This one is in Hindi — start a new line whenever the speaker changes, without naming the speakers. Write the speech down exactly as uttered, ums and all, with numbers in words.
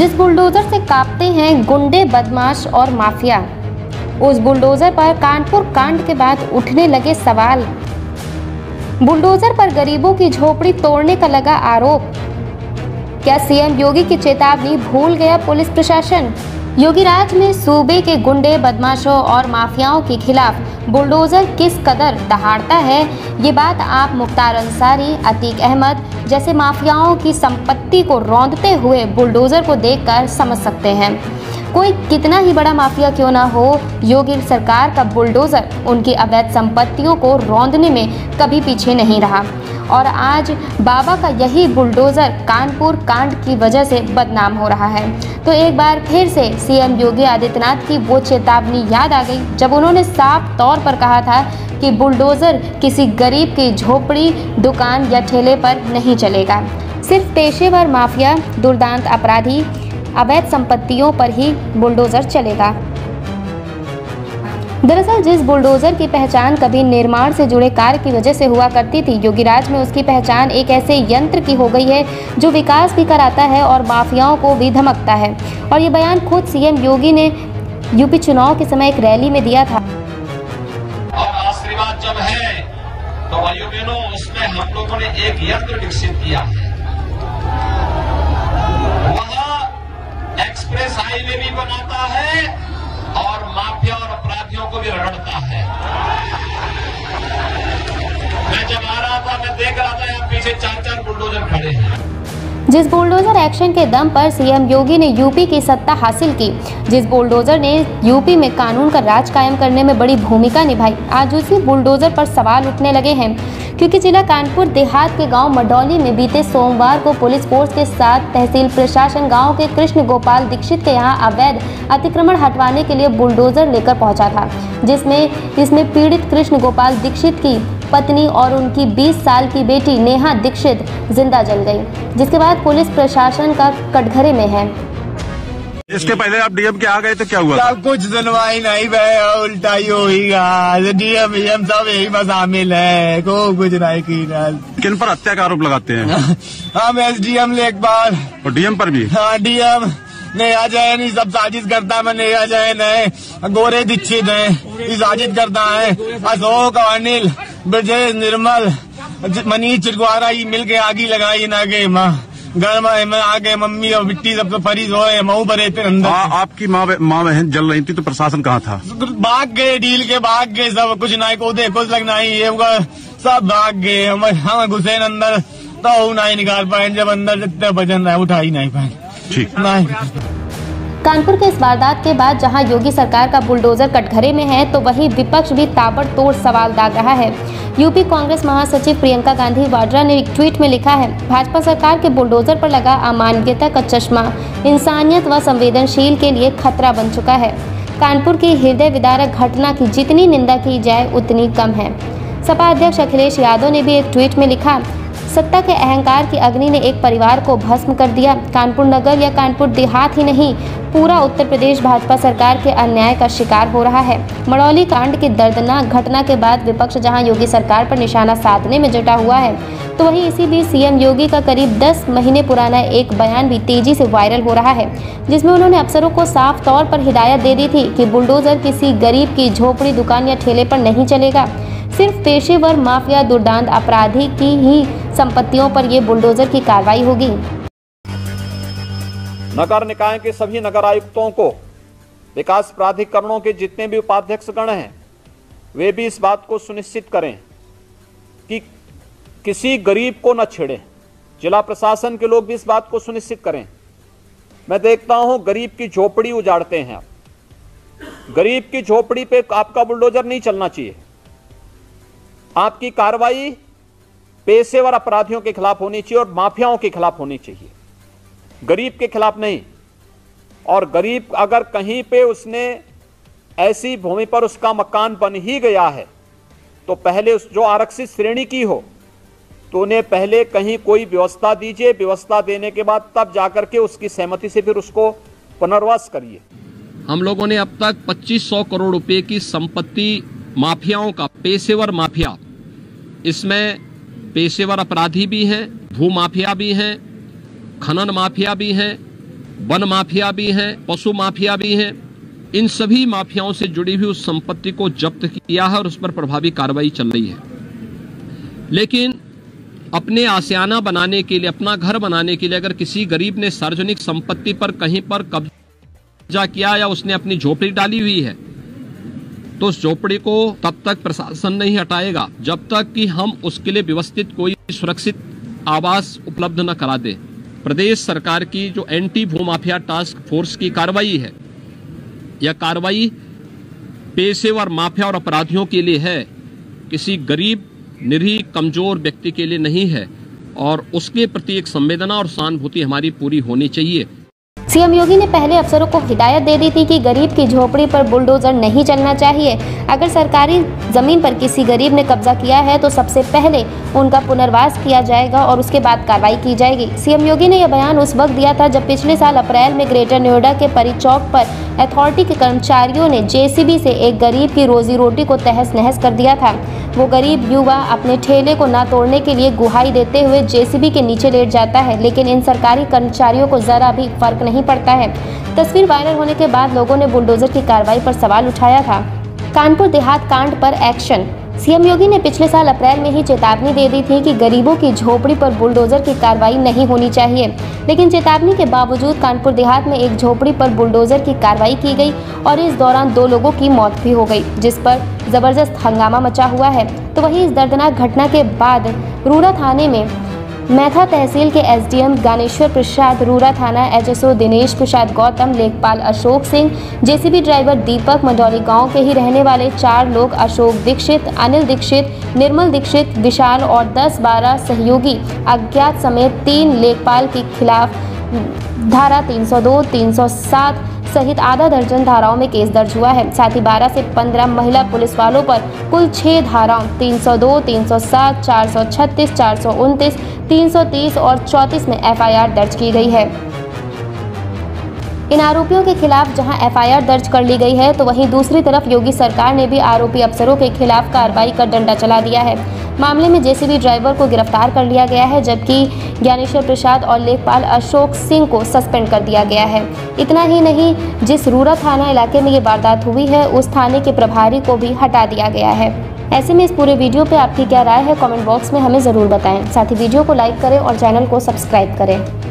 जिस बुलडोजर से कांपते हैं गुंडे, बदमाश और माफिया, उस बुलडोजर पर कानपुर कांड के बाद उठने लगे सवाल। बुलडोजर पर गरीबों की झोपड़ी तोड़ने का लगा आरोप। क्या सीएम योगी की चेतावनी भूल गया पुलिस प्रशासन? योगी राज में सूबे के गुंडे, बदमाशों और माफियाओं के खिलाफ बुलडोजर किस कदर दहाड़ता है, ये बात आप मुख्तार अंसारी, अतीक अहमद जैसे माफियाओं की संपत्ति को रौंदते हुए बुलडोजर को देखकर समझ सकते हैं। कोई कितना ही बड़ा माफिया क्यों ना हो, योगी सरकार का बुलडोजर उनकी अवैध संपत्तियों को रौंदने में कभी पीछे नहीं रहा और आज बाबा का यही बुलडोजर कानपुर कांड की वजह से बदनाम हो रहा है। तो एक बार फिर से सीएम योगी आदित्यनाथ की वो चेतावनी याद आ गई जब उन्होंने साफ तौर पर कहा था कि बुलडोजर किसी गरीब की झोपड़ी, दुकान या ठेले पर नहीं चलेगा। सिर्फ पेशेवर माफिया, दुर्दांत अपराधी, अवैध संपत्तियों पर ही बुलडोजर चलेगा। दरअसल जिस बुलडोजर की पहचान कभी निर्माण से जुड़े कार्य की वजह से हुआ करती थी, योगी राज में उसकी पहचान एक ऐसे यंत्र की हो गई है जो विकास भी कराता है और माफियाओं को भी धमकता है। और ये बयान खुद सीएम योगी ने यूपी चुनाव के समय एक रैली में दिया था।
और आशीर्वाद जब है तो भाइयों बहनों, उसमें हम लोगों ने एक यंत्र विकसित किया है। एक्सप्रेस हाईवे भी बनाता है और माफिया और अपराधियों को भी रगड़ता है। मैं जब आ रहा था, मैं देख रहा था यहाँ पीछे चार चार बुलडोजर खड़े हैं।
जिस बुलडोजर एक्शन के दम पर सीएम योगी ने यूपी की सत्ता हासिल की, जिस बुलडोजर ने यूपी में कानून का राज कायम करने में बड़ी भूमिका निभाई, आज उसी बुलडोजर पर सवाल उठने लगे हैं। क्योंकि जिला कानपुर देहात के गांव मडौली में बीते सोमवार को पुलिस फोर्स के साथ तहसील प्रशासन गांव के कृष्ण गोपाल दीक्षित के यहां अवैध अतिक्रमण हटवाने के लिए बुलडोजर लेकर पहुंचा था, जिसमें इसमें पीड़ित कृष्ण गोपाल दीक्षित की पत्नी और उनकी बीस साल की बेटी नेहा दीक्षित जिंदा जल गई, जिसके बाद पुलिस प्रशासन का कटघरे में है।
इसके पहले आप डीएम के आ गए तो क्या हुआ?
सब कुछ सुनवाई नहीं भैया, उल्टा ही होगा। डीएम वीएम सब यही में शामिल है, को कुछ नहीं की।
किन पर हत्या का आरोप लगाते हैं?
हम एसडीएम लेखपाल
और डीएम पर भी।
हाँ, डीएम नेहा जैन सब साजिश करता है। मैं नेहा जैन है, गोरे दीक्षित है, ये साजिश करता है। अशोक, अनिल, ब्रजेश, निर्मल, मनीष चिटवारा ये मिलके आगी लगाई ना के माँ घर में आगे मम्मी और मिट्टी सब तो फरीज हो मऊ भरे थे अंदर।
आ, आपकी माँ माँ बहन जल रही थी तो प्रशासन कहाँ था?
भाग गए, डील के भाग गए सब, कुछ नहीं को दे कुछ लगना ही ये सब भाग गए। हम हम घुसे अंदर तो नहीं निकाल पाए, जब अंदर जितने वजन है उठा ही नहीं पाए।
ठीक
नहीं।
कानपुर के इस वारदात के बाद जहां योगी सरकार का बुलडोजर कटघरे में है, तो वहीं विपक्ष भी ताबड़तोड़ सवाल दाग रहा है। यूपी कांग्रेस महासचिव प्रियंका गांधी वाड्रा ने एक ट्वीट में लिखा है, भाजपा सरकार के बुलडोजर पर लगा अमानवीयता का चश्मा इंसानियत व संवेदनशील के लिए खतरा बन चुका है। कानपुर की हृदय विदारक घटना की जितनी निंदा की जाए उतनी कम है। सपा अध्यक्ष अखिलेश यादव ने भी एक ट्वीट में लिखा, सत्ता के अहंकार की अग्नि ने एक परिवार को भस्म कर दिया। कानपुर नगर या कानपुर देहात ही नहीं, पूरा उत्तर प्रदेश भाजपा सरकार के अन्याय का शिकार हो रहा है। मडौली कांड की दर्दनाक घटना के बाद विपक्ष जहां योगी सरकार पर निशाना साधने में जुटा हुआ है, तो वहीं इसी बीच सीएम योगी का करीब दस महीने पुराना एक बयान भी तेजी से वायरल हो रहा है, जिसमें उन्होंने अफसरों को साफ तौर पर हिदायत दे दी थी कि बुलडोजर किसी गरीब की झोपड़ी, दुकान या ठेले पर नहीं चलेगा। सिर्फ पेशेवर माफिया, दुर्दांत अपराधी की ही संपत्तियों पर ये बुलडोजर की कार्रवाई होगी।
नगर निकाय के सभी नगर आयुक्तों को, विकास प्राधिकरणों के जितने भी उपाध्यक्ष गण हैं, वे भी इस बात को सुनिश्चित करें कि किसी गरीब को न छेड़ें। जिला प्रशासन के लोग भी इस बात को सुनिश्चित करें। मैं देखता हूं गरीब की झोपड़ी उजाड़ते हैं। गरीब की झोपड़ी पे आपका बुलडोजर नहीं चलना चाहिए। आपकी कार्रवाई पेशेवर अपराधियों के खिलाफ होनी चाहिए और माफियाओं के खिलाफ होनी चाहिए, गरीब के खिलाफ नहीं। और गरीब अगर कहीं पे उसने ऐसी भूमि पर उसका मकान बन ही गया है, तो पहले उस जो आरक्षित श्रेणी की हो, तो उन्हें पहले कहीं कोई व्यवस्था दीजिए। व्यवस्था देने के बाद तब जाकर के उसकी सहमति से फिर उसको पुनर्वास करिए।
हम लोगों ने अब तक पच्चीस सौ करोड़ रुपए की संपत्ति माफियाओं का, पेशेवर माफिया, इसमें पेशेवर अपराधी भी हैं, भू माफिया भी हैं, खनन माफिया भी हैं, वन माफिया भी हैं, पशु माफिया भी हैं। इन सभी माफियाओं से जुड़ी हुई उस संपत्ति को जब्त किया है और उस पर प्रभावी कार्रवाई चल रही है। लेकिन अपने आशियाना बनाने के लिए, अपना घर बनाने के लिए अगर किसी गरीब ने सार्वजनिक संपत्ति पर कहीं पर कब्जा किया या उसने अपनी झोपड़ी डाली हुई है, तो उस झोपड़ी को तब तक प्रशासन नहीं हटाएगा जब तक कि हम उसके लिए व्यवस्थित कोई सुरक्षित आवास उपलब्ध न करा दे। प्रदेश सरकार की जो एंटी भूमाफिया टास्क फोर्स की कार्रवाई है, यह कार्रवाई पेशेवर माफिया और अपराधियों के लिए है, किसी गरीब निरीह कमजोर व्यक्ति के लिए नहीं है, और उसके प्रति एक संवेदना और सहानुभूति हमारी पूरी होनी चाहिए।
सीएम योगी ने पहले अफसरों को हिदायत दे दी थी कि गरीब की झोपड़ी पर बुलडोजर नहीं चलना चाहिए। अगर सरकारी जमीन पर किसी गरीब ने कब्जा किया है तो सबसे पहले उनका पुनर्वास किया जाएगा और उसके बाद कार्रवाई की जाएगी। सीएम योगी ने यह बयान उस वक्त दिया था जब पिछले साल अप्रैल में ग्रेटर नोएडा के परी चौक पर अथॉरिटी के कर्मचारियों ने जेसीबी से एक गरीब की रोजी रोटी को तहस नहस कर दिया था। वो गरीब युवा अपने ठेले को ना तोड़ने के लिए गुहाई देते हुए जेसीबी के नीचे लेट जाता है, लेकिन इन सरकारी कर्मचारियों को जरा भी फर्क नहीं पड़ता है। तस्वीर वायरल होने के बाद लोगों ने बुलडोजर की कार्रवाई पर सवाल उठाया था। कानपुर देहात कांड पर एक्शन। सीएम योगी ने पिछले साल अप्रैल में ही चेतावनी दे दी थी कि गरीबों की झोपड़ी पर बुलडोजर की कार्रवाई नहीं होनी चाहिए, लेकिन चेतावनी के बावजूद कानपुर देहात में एक झोपड़ी पर बुलडोजर की कार्रवाई की गई और इस दौरान दो लोगों की मौत भी हो गई, जिस पर जबरदस्त हंगामा मचा हुआ है। तो वहीं इस दर्दनाक घटना के बाद रूरा थाने में मैथा तहसील के एसडीएम ज्ञानेश्वर प्रसाद, रूरा थाना एचएसओ दिनेश प्रसाद गौतम, लेखपाल अशोक सिंह, जेसीबी ड्राइवर दीपक, मंडौली गांव के ही रहने वाले चार लोग अशोक दीक्षित, अनिल दीक्षित, निर्मल दीक्षित, विशाल और दस बारह सहयोगी अज्ञात समेत तीन लेखपाल के खिलाफ धारा तीन सौ दो, तीन सौ सात सहित आधा दर्जन धाराओं में केस दर्ज हुआ है। साथ ही बारह से पंद्रह महिला पुलिस वालों पर कुल छह धाराओं तीन सौ दो, तीन सौ सात, चार सौ छत्तीस, चार सौ उनतीस, तीन सौ तीस और चौंतीस में एफआईआर दर्ज की गई है। इन आरोपियों के खिलाफ जहां एफआईआर दर्ज कर ली गई है, तो वहीं दूसरी तरफ योगी सरकार ने भी आरोपी अफसरों के खिलाफ कार्रवाई कर डंडा चला दिया है। मामले में जेसीबी ड्राइवर को गिरफ्तार कर लिया गया है, जबकि ज्ञानेश्वर प्रसाद और लेखपाल अशोक सिंह को सस्पेंड कर दिया गया है। इतना ही नहीं, जिस रूरा थाना इलाके में ये वारदात हुई है, उस थाने के प्रभारी को भी हटा दिया गया है। ऐसे में इस पूरे वीडियो पे आपकी क्या राय है, कमेंट बॉक्स में हमें ज़रूर बताएं। साथ ही वीडियो को लाइक करें और चैनल को सब्सक्राइब करें।